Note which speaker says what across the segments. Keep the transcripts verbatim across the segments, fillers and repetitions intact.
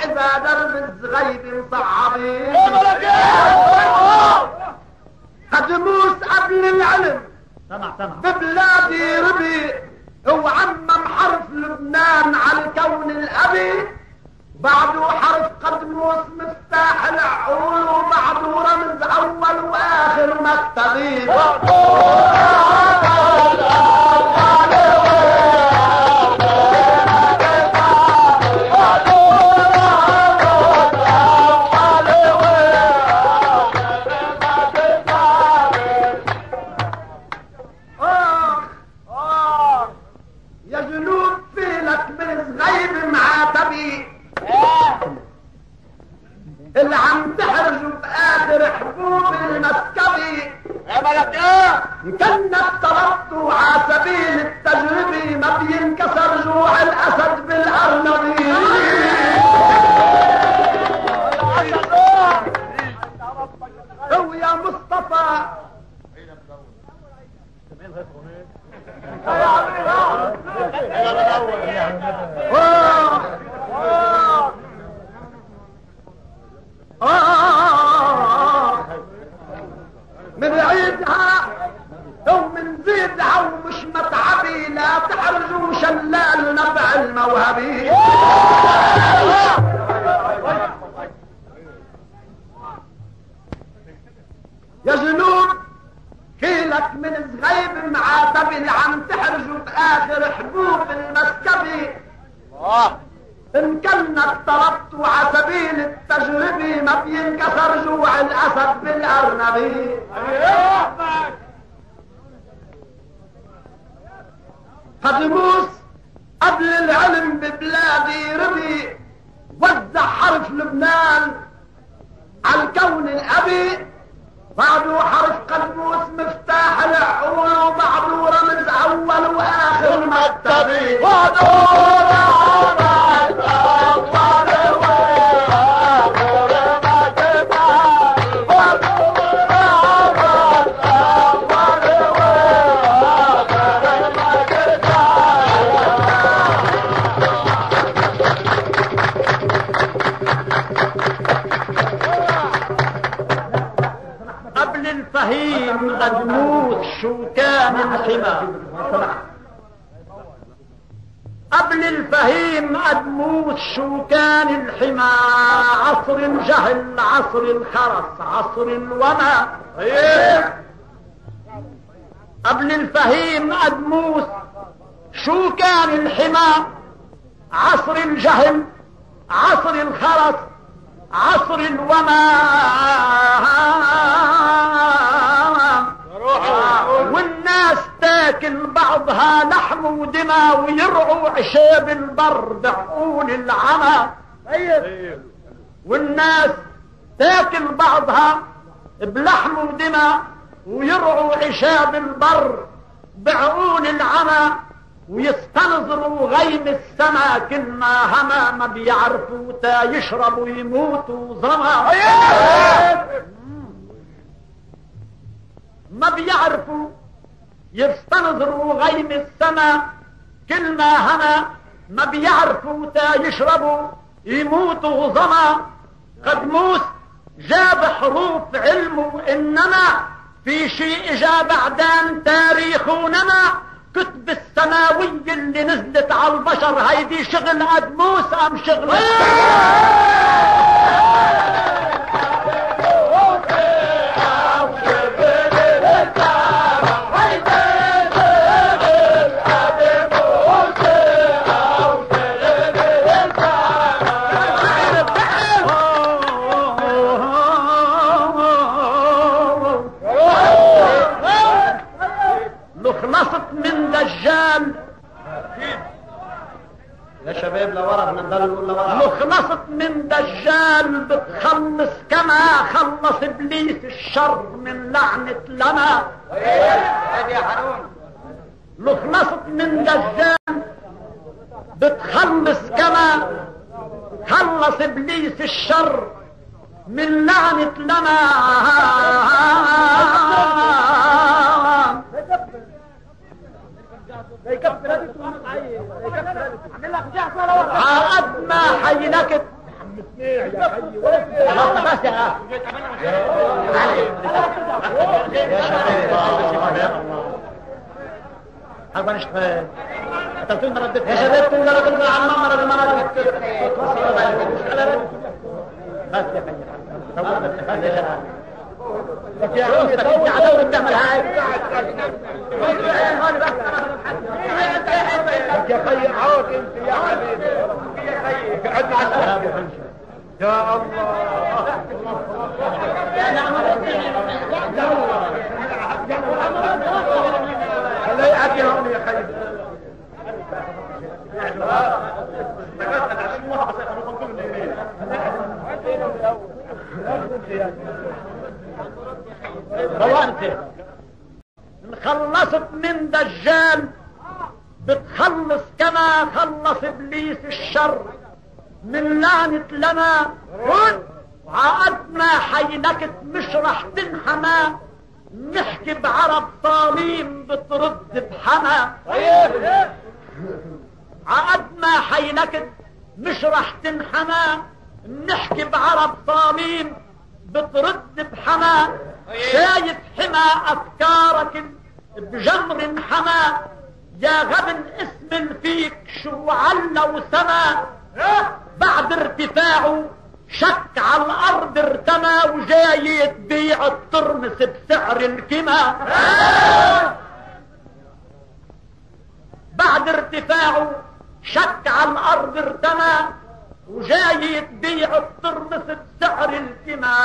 Speaker 1: إذا درب الزغيب مصعبين قدموس قبل العلم ببلادي ربي وعمم حرف لبنان على الكون الأبي بعده حرف قدموس مفتاح العقول وبعده رمز أول وآخر مكتبين اللي عم تحرجوا بآخر حبوب المسكبي كنك طلبتوا على سبيل التجربي ما بينكسر جوع الأسد بالأرنبي هو يا مصطفى آه من عيدها ومن زيدها ومش متعبي لا تحرجوا شلال نبع الموهبي يا جنوب كيلك من زغيب معاتبي اللي عم تحرجوا بآخر حبوب المسكبي إن كنك طلبت على سبيل التجربي ما بينكسر جوع الأسد بالأرنبي قدموس قبل العلم ببلادي ربي وزع حرف لبنان على الكون الأبي بعده حرف قدموس مفتاح العقول وبعده رمز أول وآخر مكتبي الفهيم قدموس شو كان الحمى قبل الفهيم قدموس شو كان الحمى عصر الجهل عصر الخرس عصر الوما قبل الفهيم قدموس شو كان الحمى عصر الجهل عصر الخرس عصر الوما والناس تاكل بعضها لحم ودمى ويرعوا عشاب البر بعقول العمى والناس تاكل بعضها بلحم ودمى ويرعوا عشاب البر بعقول العمى ويستنظروا غيم السما كل ما هما ما بيعرفوا تا يشربوا يموتوا ظما ما بيعرفوا يستنظروا غيم السما كل ما هما ما بيعرفوا تا يشربوا يموتوا ظما قدموس جاب حروف علمه انما في شيء اجا بعدان تاريخ ونما كتب السماوية اللي نزلت على البشر هيدي شغل قدموس ام شغل خلصت من دجال يا شباب لورا بنضل نقول لورا خلصت من دجال بتخلص كما خلص ابليس الشر من لعنة لما هادي يا حنون خلصت من دجال بتخلص كما خلص ابليس الشر من لعنة لما عقد ما حيلكت بس يا أبغى نشتغل. تقول مرة بدك. يا شباب تقول مرة بدك عن مرة المرة بدك. بس يا خي. تقول بدك بس يا شباب. لك يا عمي تقول عدو بتعمل هاي. لك يا خي عود أنت يا حبيبي. يا خي قعدنا على الشباب يا خي. يا الله. يا نعم. يا الله. لا يعدي هون يا خي. روانتي خلصت من دجال بتخلص كما خلص ابليس الشر من لعنة لنا وعقدنا حيلكت مش رح تنحنى نحكي بعرب صالين بترد بحنا عقدنا حيلكت مش رح تنحنى نحكي بعرب صالين بترد بحنا شايف حما افكارك بجمر حما يا غبن اسم فيك شو علا وسما بعد ارتفاعه شك على الارض ارتمى وجاي تبيع الترمس بسعر الكما بعد ارتفاعه شك على الارض ارتمى وجاي تبيع الترمس بسعر الكما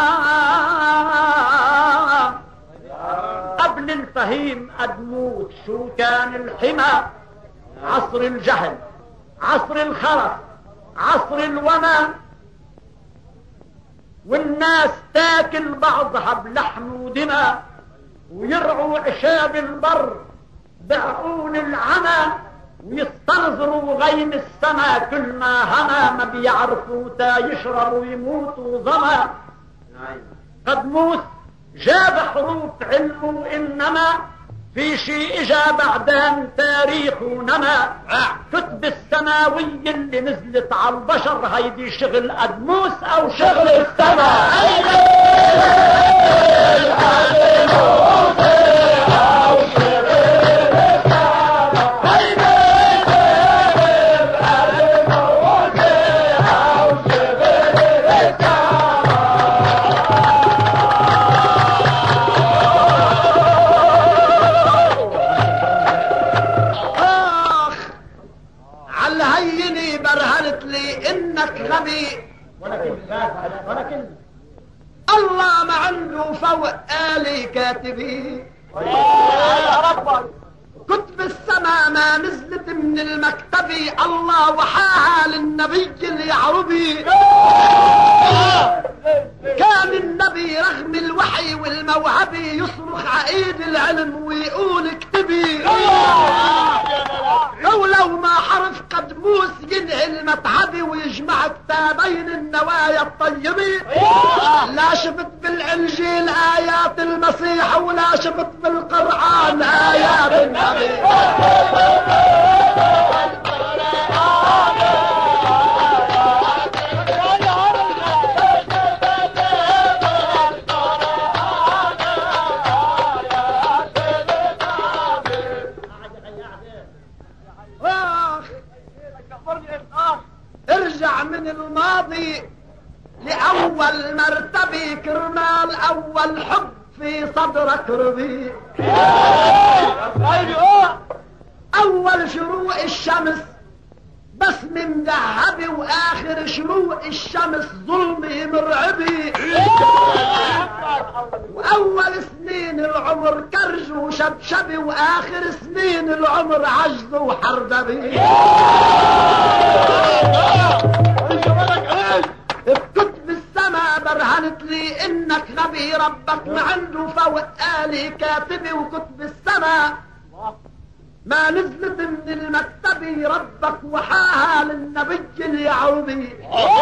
Speaker 1: قبل الفهيم ادموت شو كان الحمى عصر الجهل عصر الخرف عصر الوما والناس تاكل بعضها بلحم ودماء ويرعوا عشاب البر بعقول العمى ويستنظروا غيم السما كل ما هما ما بيعرفوا تا يشربوا ويموتوا ظما قدموس جاب حروف علمه انما في شيء اجا بعدين تاريخ ونما كتب السماوية اللي نزلت على البشر هيدي شغل ادموس او شغل السما ولكن الله ما عنده فوق آلي كاتبين يا رب كتب السماء ما نزلت من المكتب الله وحاها للنبي اليعربي كان النبي رغم الوحي والموهبة يصرخ عقيد العلم ويقول اكتبي ولو ما حرف قدموس ينهي المتعبي ويجمع كتابين النوايا الطيبة لا شفت بالانجيل ايات المسيح ولا شفت بالقرآن ايات النبي ارجع من الماضي لأول مرتبة كرمال أول حب في صدرك رضي أول شروق الشمس بس من ذهبي وآخر شروق الشمس ظلمي مرعبي وأول سنين العمر كرج وشبشبي وآخر سنين العمر عجز وحردبي بكتب السما برهنت لي انك نبي ربك ما عنده فوق آلي كاتبي وكتب السما ما نزلت من المكتب ربك وحاها للنبي اليعربي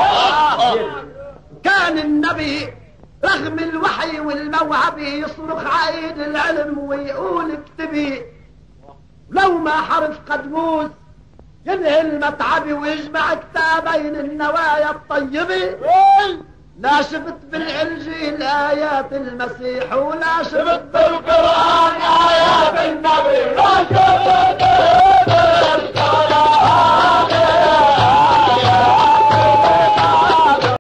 Speaker 1: كان النبي رغم الوحي والموهبة يصرخ عيد العلم ويقول اكتبي لو ما حرف قدموس ينهي المتعب ويجمع كتابين النوايا الطيبة. لا شفت بالإنجيل آيات المسيح ولا شفت بالقرآن آيات